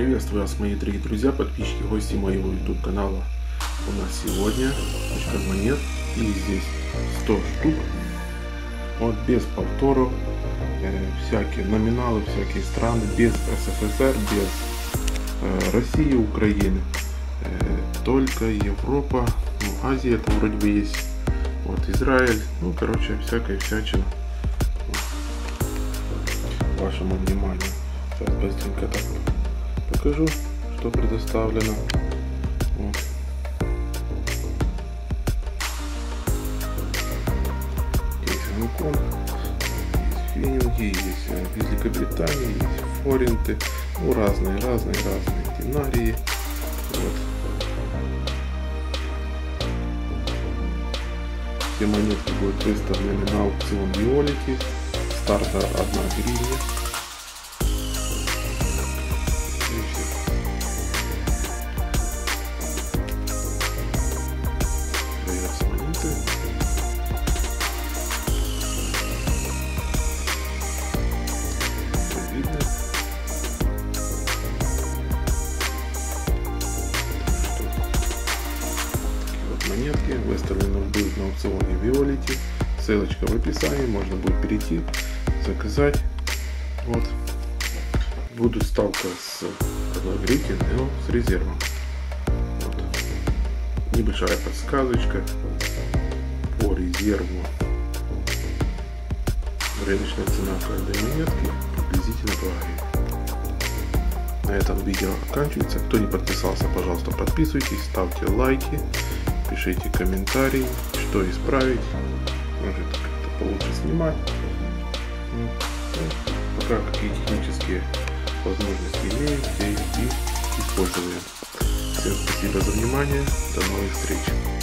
Приветствую вас, мои дорогие друзья, подписчики, гости моего YouTube канала. У нас сегодня кучка монет, и здесь 100 штук, вот без повторов, всякие номиналы, всякие страны, без СССР, без России, Украины, только Европа, Азия там вроде бы есть, вот Израиль, ну короче всякая всячина. Вашему вниманию. Сейчас быстренько так покажу, что предоставлено. Вот. Есть Гонконг, есть фенинги, есть Великобритания, есть форинты, ну разные динарии. Вот. Все монетки будут выставлены на аукцион Виолити. Старта 1 гривня. Видно. Такие вот монетки выставлены будут на аукционе Виолити. Ссылочка в описании, можно будет перейти, заказать. Вот. Будет ставка с одногривен, но с резервом. Вот. Небольшая подсказочка по резерву. Рыночная цена каждой монетки приблизительно 2 гривен. На этом видео оканчивается. Кто не подписался, пожалуйста, подписывайтесь, ставьте лайки, пишите комментарии, что исправить. Может как-то получше снимать. Пока какие технические возможности имеем, все их и используем. Всем спасибо за внимание. До новых встреч.